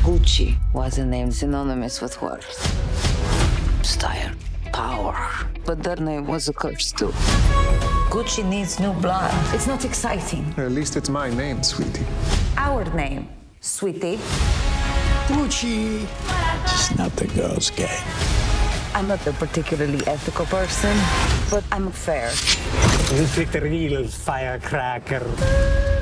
Gucci was a name synonymous with worth, style, power. But that name was a curse too. Gucci needs new blood. It's not exciting. At least it's my name, sweetie. Our name, sweetie. Gucci. It's not the girl's game. I'm not a particularly ethical person, but I'm fair. You picked a real firecracker.